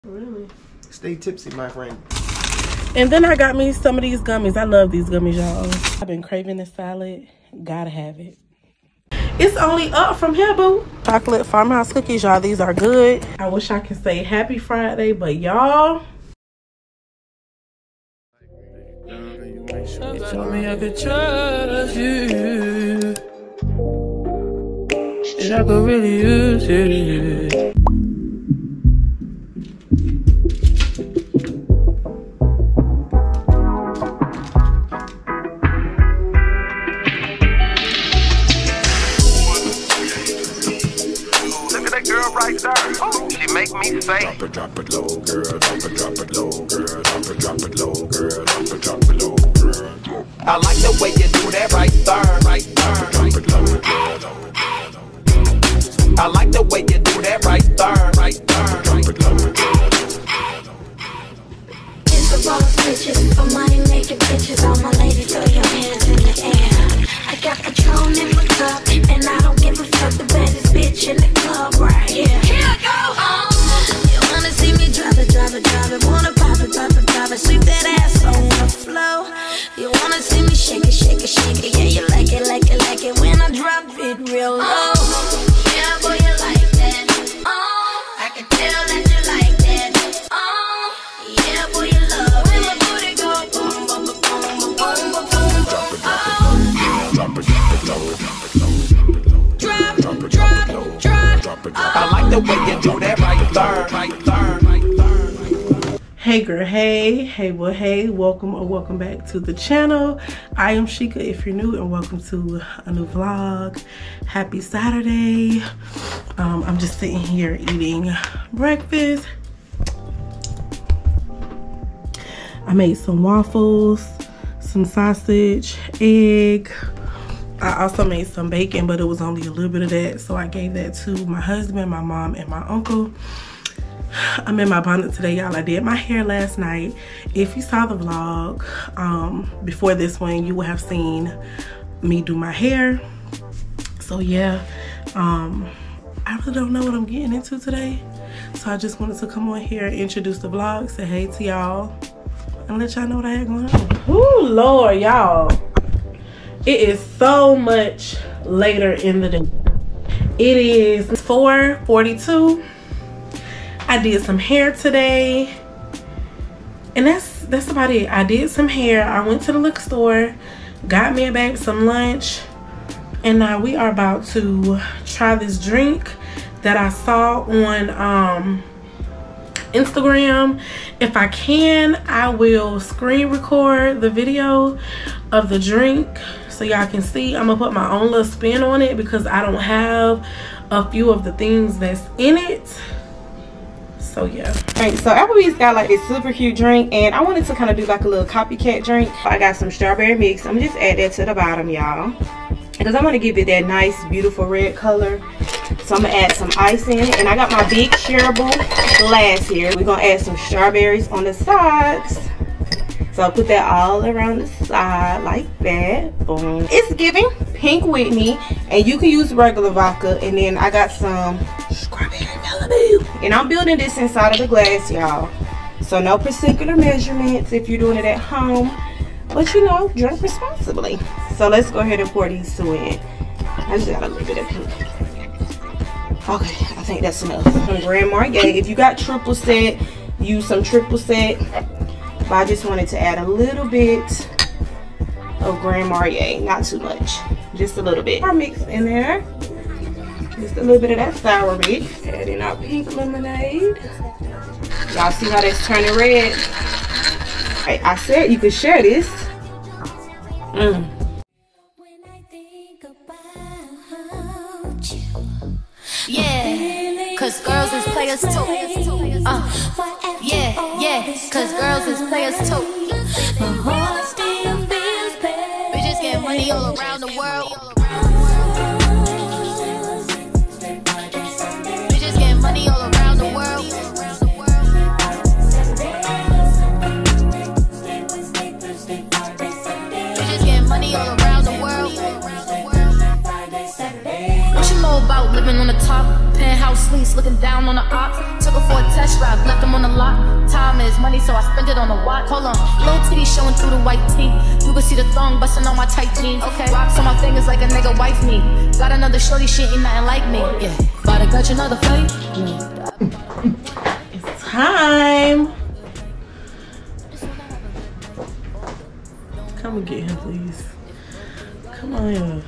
Really? Stay tipsy, my friend. And then I got me some of these gummies. I love these gummies, y'all. I've been craving this salad. Gotta have it. It's only up from here, boo. Chocolate farmhouse cookies, y'all. These are good. I wish I could say happy Friday, but y'all. Tell me I could trust you, and I could really use it. She make me say, drop it low, girl. Drop it low, girl. Drop it low, girl. Drop it low, girl. I like the way you do that right there, right there. Drop it low, girl. I like the way you do that right there, right there. Drop it low, girl. It's a boss bitches, for money making bitches. All my ladies, throw your hands in the air. I got Patron in my cup, and I don't give a fuck. The baddest bitch in the club right here. Here I go. You wanna see me drop it, drop it, drop it. Wanna pop it, pop it, pop it. Sweep that ass on the floor. You wanna see me shake it, shake it, shake it. Yeah, you like it, like it, like it. When I drop it real low. Yeah, boy, you like that. I can tell that you like that. Yeah, boy, you love when my booty go boom, boom, boom, boom, boom, boom, boom. Drop it low. I like the way you do that right there, right there, right there. Hey girl, hey, well, hey, welcome back to the channel. I am Sheikah if you're new, and welcome to a new vlog. Happy Saturday. I'm just sitting here eating breakfast. I made some waffles, some sausage, egg. I also made some bacon, but it was only a little bit of that, so I gave that to my husband, my mom, and my uncle. I'm in my bonnet today, y'all. I did my hair last night. If you saw the vlog before this one, you would have seen me do my hair. So yeah, I really don't know what I'm getting into today, so I just wanted to come on here and introduce the vlog, say hey to y'all, and let y'all know what I had going on. Ooh, Lord, y'all. It is so much later in the day. It is 4:42. I did some hair today, and that's about it. I did some hair. I went to the liquor store, got me a bag, some lunch, and now we are about to try this drink that I saw on Instagram. If I can, I will screen record the video of the drink so y'all can see. I'm gonna put my own little spin on it because I don't have a few of the things that's in it. So yeah. Alright, so Applebee's got like this super cute drink, and I wanted to kind of do like a little copycat drink. I got some strawberry mix. I'm gonna just add that to the bottom, y'all, because I want to give it that nice beautiful red color. So I'm gonna add some ice in it, and I got my big shareable glass here. We're gonna add some strawberries on the sides. So I'll put that all around the side like that. Boom. It's giving Pink Whitney, and you can use regular vodka. And then I got some strawberry Malibu, and I'm building this inside of the glass, y'all. So no particular measurements if you're doing it at home, but you know, drink responsibly. So let's go ahead and pour these two in. I just got a little bit of pink. Okay, I think that's enough. Some Grand Marnier. If you got triple set, use some triple set. But I just wanted to add a little bit of Grand Marnier, not too much, just a little bit. Our mix in there, just a little bit of that sour mix. Adding our pink lemonade. Y'all see how that's turning red? Hey, I said you could share this. Yeah, cause girls is players too. Yeah, cause girls is players too. My heart still feels bad. Bitches get money all around the world. Bitches get money all around the world. Bitches get money all around the world. What you know about living on the top? Penthouse suites, looking down on the ops. Took her for a test drive, left him on the lot. Time is money, so I spent it on a watch. Hold on, little titty showing through the white tee. You can see the thong busting on my tight jeans. Okay, rocks on my fingers like a nigga wife me. Got another shorty, she ain't nothing like me. Yeah, about to catch another fight. It's time. Come and get him, please. Come on here.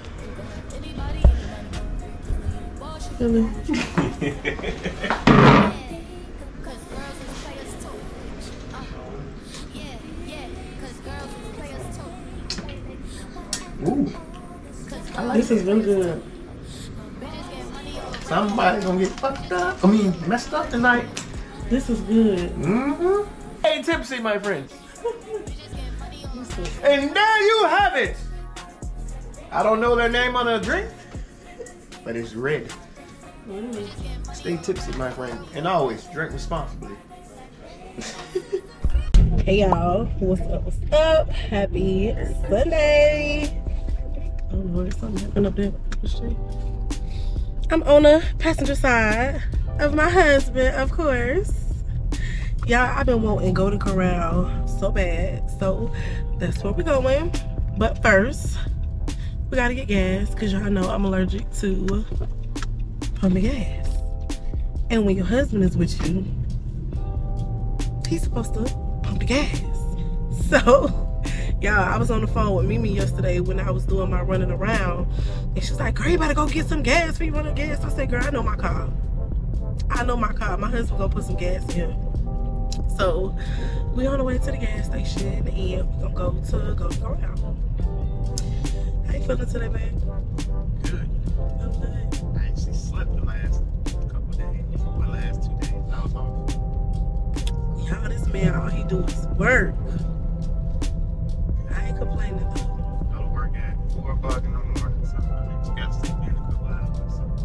Really? Ooh. I like This is really good. Somebody gonna get fucked up. I mean, messed up tonight. This is good. Mm-hmm. Hey, Tipsy, my friends. And there you have it. I don't know their name on the drink, but it's red. Stay tipsy, my friend. And always drink responsibly. Hey y'all, what's up? What's up? Happy Sunday. Oh Lord, something happened up there. I'm on the passenger side of my husband, of course. Y'all, I've been wanting Golden Corral so bad, so that's where we're going. But first, we gotta get gas because y'all know I'm allergic to pumping gas. And when your husband is with you, he's supposed to pump the gas. So, y'all, I was on the phone with Mimi yesterday when I was doing my running around, and she's like, "Girl, you better go get some gas for you running gas." I said, "Girl, I know my car. I know my car. My husband gonna put some gas in here." So we on the way to the gas station, and we're gonna go to Golden Corral. How you feeling today, babe? Good. Feeling good? I actually slept the last couple of days. The last 2 days I was off. Y'all, this man, all he do is work. I ain't complaining though. Go to work at 4 o'clock in the morning. So I just got to sleep in a couple hours. So.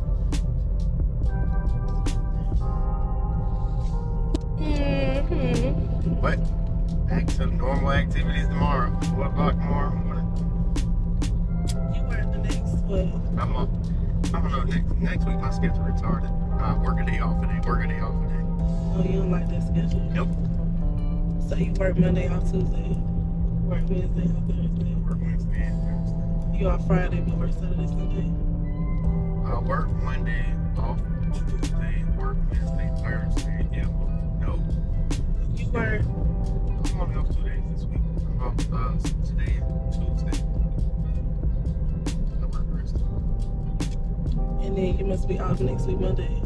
But back to normal activities tomorrow. 4 o'clock tomorrow morning. You work the next what? I don't know. Next week my schedule retarded. Work a day off a day. Work a day off a day. Oh, you don't like that schedule? Nope. So you work Monday off Tuesday, work Wednesday off Thursday. Work Wednesday and Thursday. You off Friday, but work Saturday, Sunday. I work Monday, off Tuesday, work Wednesday, Thursday. Yeah. Nope. You work. I'm only off 2 days this week. I'm off today and Tuesday. I work the rest of the week. And then you must be off next week, Monday.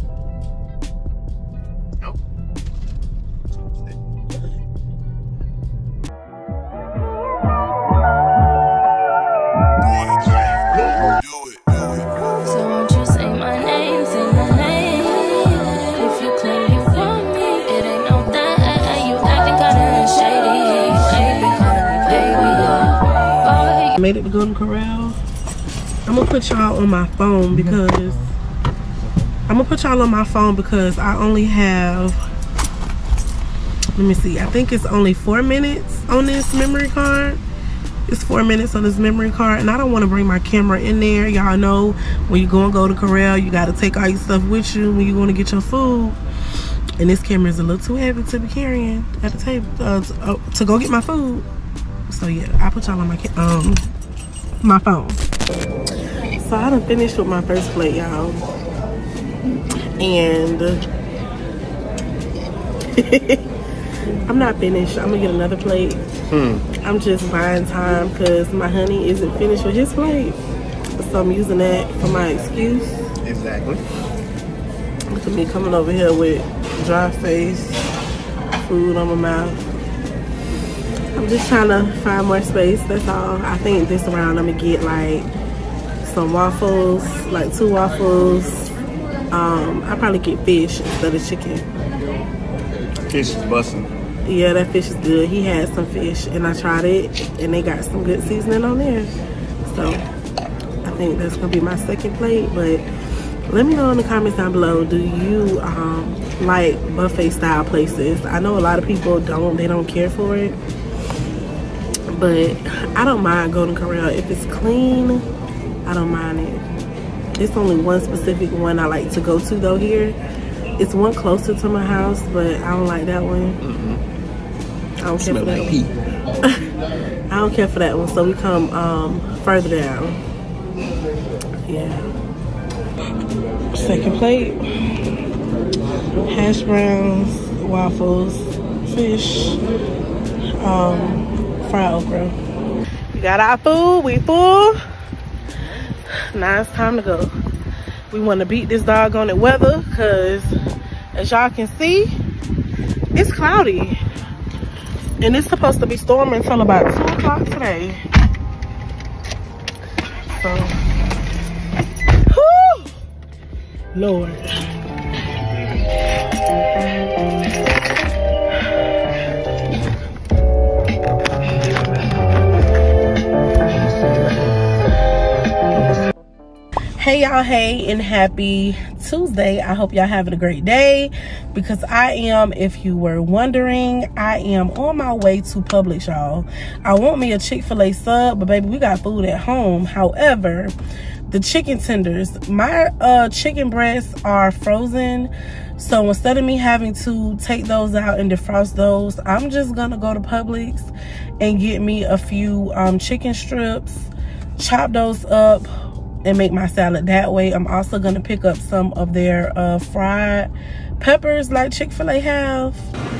Nope. Tuesday. So won't you say my name, if you claim you want me, it ain't no that, you acting kinda shady, ain't been calling me baby, I made it to Golden Corral. I'm gonna put y'all on my phone because I only have, let me see, I think it's only 4 minutes on this memory card. It's 4 minutes on this memory card, and I don't want to bring my camera in there. Y'all know when you go and go to Corral, you got to take all your stuff with you when you're going to get your food. And this camera is a little too heavy to be carrying at the table to go get my food. So yeah, I put y'all on my phone. So I done finished with my first plate, y'all, and I'm not finished. I'm gonna get another plate. I'm just buying time because my honey isn't finished with his plate, so I'm using that for my excuse. Exactly. Look at me coming over here with dry face, food on my mouth. I'm just trying to find more space, that's all. I think this round I'm gonna get like some waffles, like 2 waffles. I'll probably get fish instead of chicken. Fish is busting. Yeah, that fish is good. He had some fish and I tried it and they got some good seasoning on there. So I think that's gonna be my second plate. But let me know in the comments down below, do you like buffet style places? I know a lot of people they don't care for it, but I don't mind Golden Corral. If it's clean, I don't mind it. There's only one specific one I like to go to though here. It's one closer to my house, but I don't like that one. I don't care for that one. I don't care for that one, so we come further down. Yeah. Second plate. Hash browns, waffles, fish, fried okra. We got our food, we full. Now it's time to go. We want to beat this doggone weather because as y'all can see, it's cloudy. And it's supposed to be storming until about 2 o'clock today. So, whew, Lord. Hey y'all, hey, and happy Tuesday. I hope y'all having a great day, because I am, if you were wondering, I am on my way to Publix, y'all. I want me a Chick-fil-A sub, but baby, we got food at home. However, the chicken tenders, my chicken breasts are frozen, so instead of me having to take those out and defrost those, I'm just gonna go to Publix and get me a few chicken strips, chop those up, and make my salad that way. I'm also gonna pick up some of their fried peppers like Chick-fil-A have.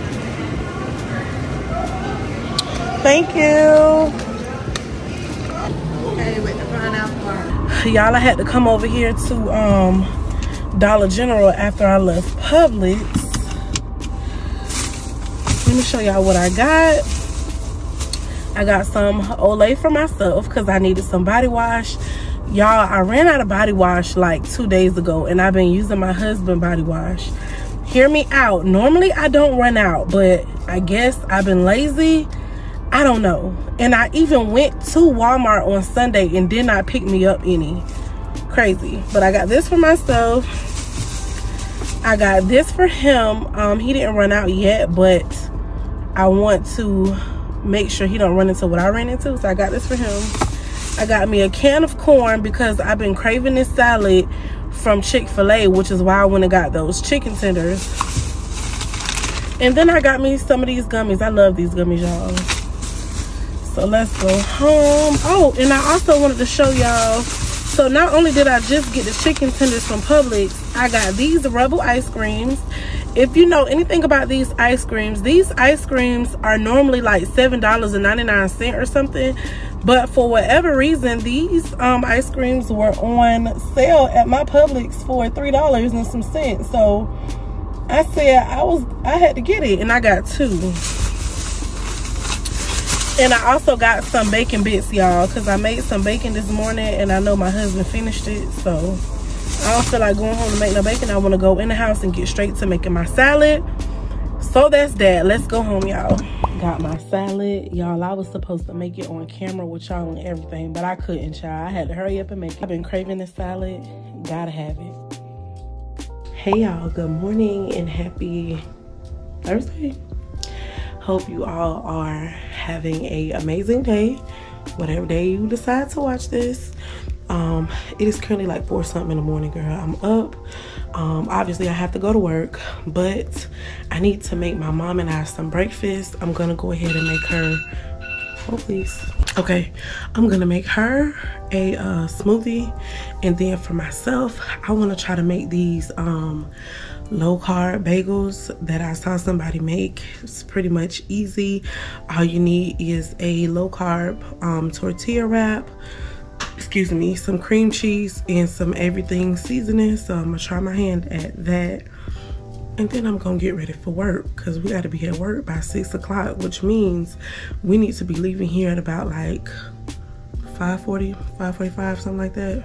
Thank you. Okay, with the pineapple bar. Y'all, I had to come over here to Dollar General after I left Publix. Let me show y'all what I got. I got some Olay for myself because I needed some body wash. Y'all, I ran out of body wash like 2 days ago, and I've been using my husband's body wash. Hear me out. Normally, I don't run out, but I guess I've been lazy. I don't know. And I even went to Walmart on Sunday and did not pick me up any. Crazy. But I got this for myself. I got this for him. He didn't run out yet, but I want to make sure he don't run into what I ran into. So I got this for him. I got me a can of corn because I've been craving this salad from Chick-fil-A, which is why I went and got those chicken tenders. And then I got me some of these gummies. I love these gummies, y'all. So let's go home. Oh, and I also wanted to show y'all. So not only did I just get the chicken tenders from Publix, I got these Rebel ice creams. If you know anything about these ice creams are normally like $7.99 or something. But for whatever reason, these ice creams were on sale at my Publix for $3 and some cents. So I said I had to get it, and I got 2. And I also got some bacon bits, y'all, because I made some bacon this morning, and I know my husband finished it. So I don't feel like going home to make no bacon. I want to go in the house and get straight to making my salad. So that's that. Let's go home, y'all. Got my salad, y'all. I was supposed to make it on camera with y'all and everything, but I couldn't, y'all. I had to hurry up and make it. I've been craving this salad. Gotta have it. Hey y'all, good morning and happy Thursday. Hope you all are having an amazing day, whatever day you decide to watch this. It is currently like 4 something in the morning, girl. I'm up. Obviously I have to go to work, but I need to make my mom and I some breakfast. I'm gonna go ahead and make her, oh please. Okay, I'm gonna make her a smoothie, and then for myself, I wanna try to make these low carb bagels that I saw somebody make. It's pretty much easy. All you need is a low carb tortilla wrap, excuse me, some cream cheese and some everything seasoning. So I'm gonna try my hand at that, and then I'm gonna get ready for work because we got to be at work by 6 o'clock, which means we need to be leaving here at about like 5:40, 5:45, something like that.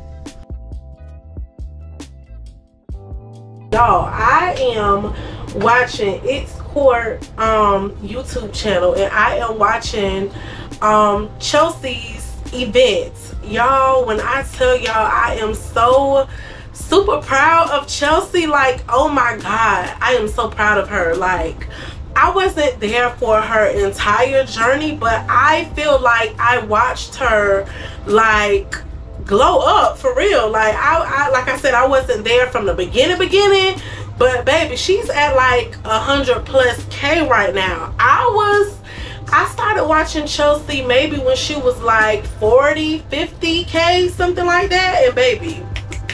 Y'all, I am watching It's Court YouTube channel, and I am watching Chelsea's events. Y'all, when I tell y'all, I am so super proud of Chelsea. Like, oh my god, I am so proud of her. Like, I wasn't there for her entire journey, but I feel like I watched her like glow up for real. Like I like I said, I wasn't there from the beginning, But baby, she's at like 100+K right now. I started watching Chelsea maybe when she was like 40-50K, something like that. And baby,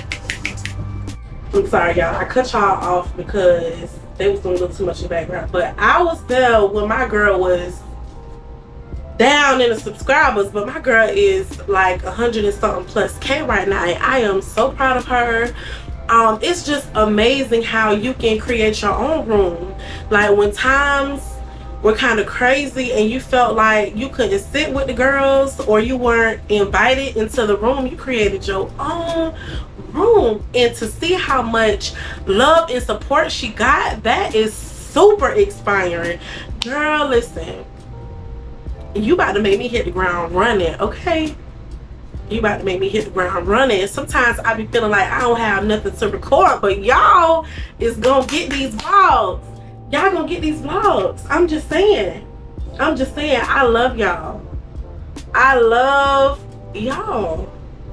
I'm sorry y'all, I cut y'all off because they was doing a little too much in the background. But I was there when my girl was down in the subscribers, but my girl is like 100 and something +K right now, and I am so proud of her. It's just amazing how you can create your own room. Like when times were kind of crazy and you felt like you couldn't sit with the girls or you weren't invited into the room, you created your own room. And to see how much love and support she got, that is super inspiring. Girl, listen, you about to make me hit the ground running, okay? You about to make me hit the ground running. Sometimes I be feeling like I don't have nothing to record, but y'all is gonna get these vlogs. Y'all gonna get these vlogs. I'm just saying, I love y'all. I love y'all.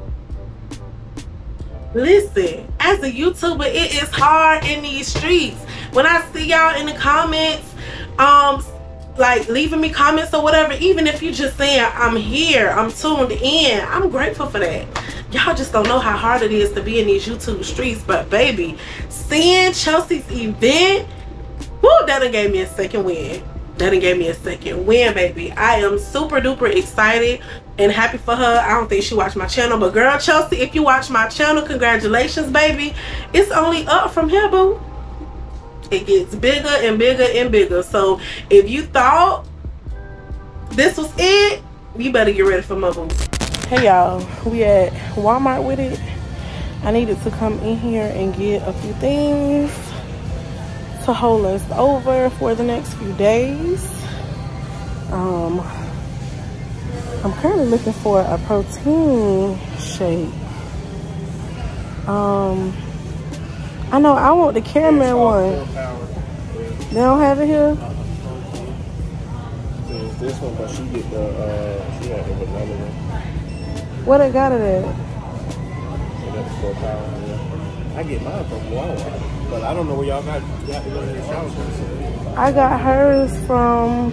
Listen, as a YouTuber, it is hard in these streets. When I see y'all in the comments, like leaving me comments or whatever, even if you just saying I'm here, I'm tuned in, I'm grateful for that. Y'all just don't know how hard it is to be in these YouTube streets. But baby, seeing Chelsea's event, whoo, that done gave me a second win. That done gave me a second win, baby. I am super duper excited and happy for her. I don't think she watched my channel, but girl, Chelsea, if you watch my channel, congratulations, baby. It's only up from here, boo. It gets bigger and bigger and bigger. So if you thought this was it, you better get ready for my boo. Hey y'all, we at Walmart with it. I needed to come in here and get a few things to hold us over for the next few days. I'm currently looking for a protein shake. I know I want the caramel one. They don't have it here? There's this one, but she get the she got the vanilla one. What they got it at? So that's £4. Yeah. I get mine from Walmart, but I don't know where y'all got to go to the shop. I got hers from.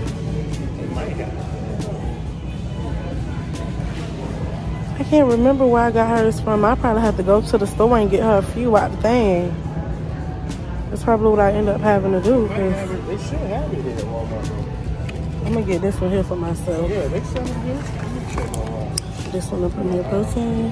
I can't remember where I got hers from. I probably have to go to the store and get her a few out the thing. That's probably what I end up having to do. They should have it at Walmart. I'm gonna get this one here for myself. Yeah, they sell it here. This one, the Premier Protein.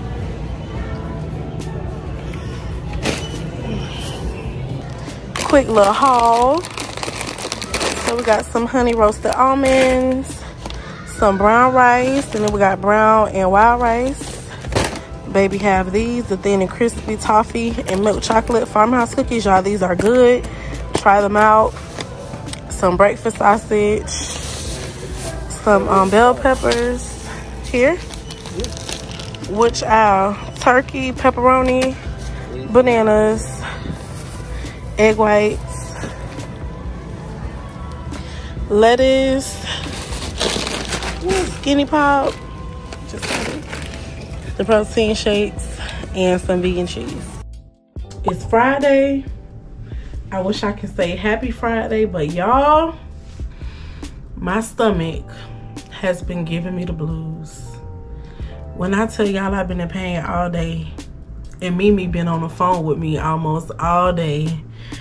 Quick little haul. So we got some honey roasted almonds, some brown rice, and then we got brown and wild rice. Baby have these, the thin and crispy toffee and milk chocolate farmhouse cookies. Y'all, these are good. Try them out. Some breakfast sausage, some bell peppers here, which are turkey, pepperoni, bananas, egg whites, lettuce, skinny pop, just the protein shakes, and some vegan cheese. It's Friday. I wish I could say happy Friday, but y'all, my stomach has been giving me the blues. When I tell y'all I've been in pain all day, and Mimi been on the phone with me almost all day,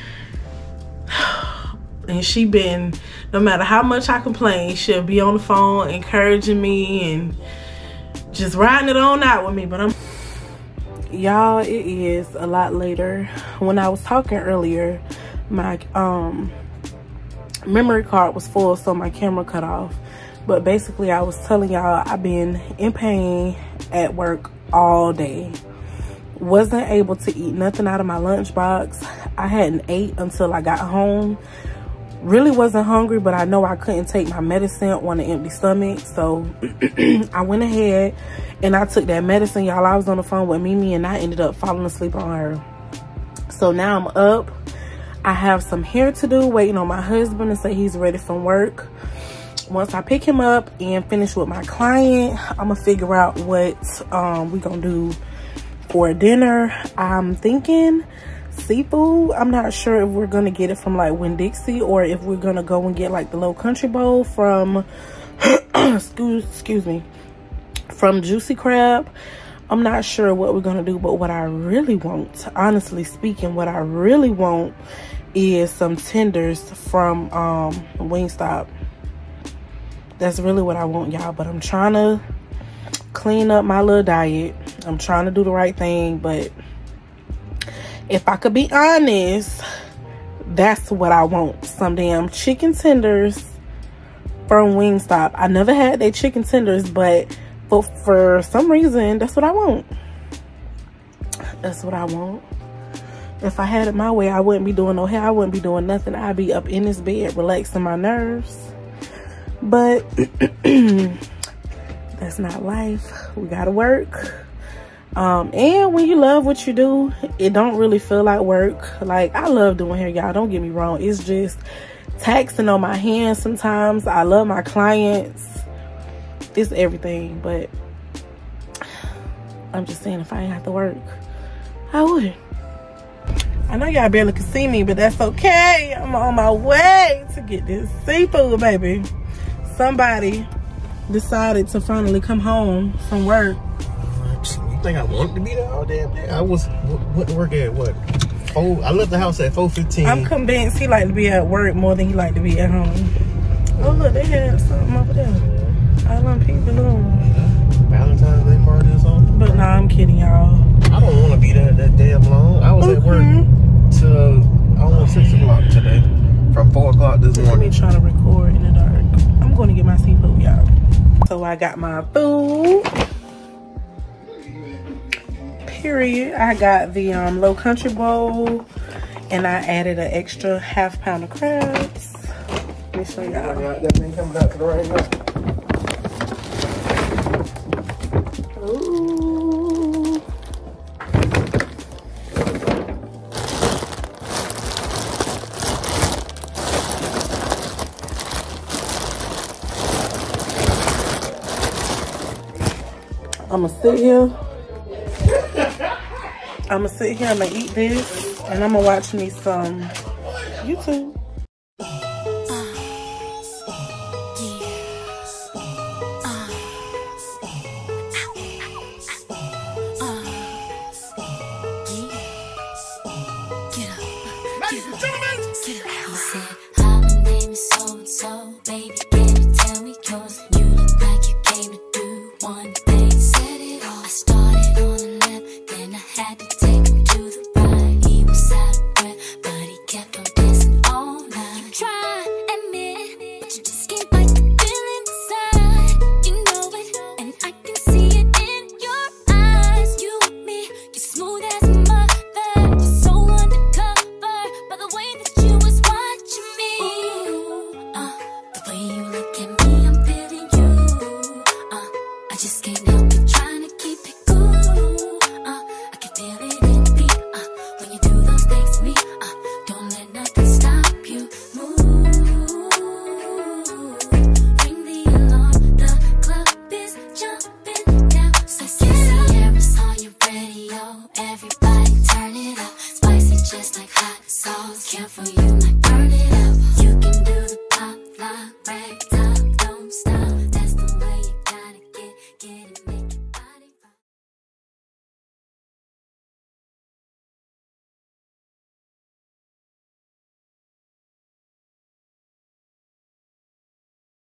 and she been, no matter how much I complain, she'll be on the phone encouraging me and just riding it on out with me. But y'all, it is a lot later. When I was talking earlier, my memory card was full, so my camera cut off. But basically, I was telling y'all I've been in pain at work all day. Wasn't able to eat nothing out of my lunchbox. I hadn't ate until I got home. Really wasn't hungry, but I know I couldn't take my medicine on an empty stomach. So I went ahead and I took that medicine. Y'all, I was on the phone with Mimi and I ended up falling asleep on her. So now I'm up. I have some hair to do, waiting on my husband to say he's ready from work. Once I pick him up and finish with my client, I'm gonna figure out what we gonna do for dinner. I'm thinking seafood. I'm not sure if we're gonna get it from like Winn-Dixie or if we're gonna go and get like the Low Country Bowl from excuse me, from Juicy Crab. I'm not sure what we're gonna do, but what I really want, honestly speaking, what I really want is some tenders from Wingstop. That's really what I want, y'all. But I'm trying to clean up my little diet. I'm trying to do the right thing, but if I could be honest, that's what I want. Some damn chicken tenders from Wingstop. I never had their chicken tenders, but for some reason, that's what I want. That's what I want. If I had it my way, I wouldn't be doing no hair. I wouldn't be doing nothing. I'd be up in this bed, relaxing my nerves. But that's not life. We gotta work. And when you love what you do, it don't really feel like work. Like, I love doing hair, y'all. Don't get me wrong. It's just taxing on my hands sometimes. I love my clients. It's everything. But I'm just saying, if I ain't have to work, I would. I know y'all barely can see me, but that's okay. I'm on my way to get this seafood, baby. Somebody decided to finally come home from work. You think I wanted to be there all damn day? I went to work at what? I left the house at 4:15. I'm convinced he liked to be at work more than he liked to be at home. Oh look, they had something over there. I love pink balloons. Valentine's Day party or something? But nah, I'm kidding, y'all. I don't want to be there that damn long. I was at work till almost 6 o'clock today. From 4 o'clock this morning. Let me try to record in the dark. I'm going to get my seafood, y'all. So I got my food. Period. I got the Low Country Bowl, and I added an extra ½ pound of crabs. Let me show y'all. That thing coming out to the right now. Ooh. I'ma sit here. I'ma sit here, I'ma eat this, and I'ma watch me some YouTube.